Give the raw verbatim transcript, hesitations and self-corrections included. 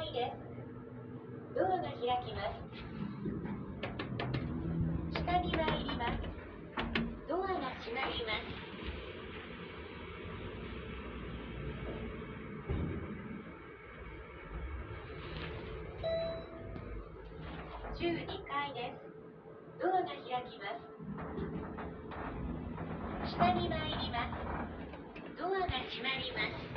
いです。ドアが開きます。下に参ります。ドアが閉まります。じゅうにかいです。ドアが開きます。下に参ります。ドアが閉まります。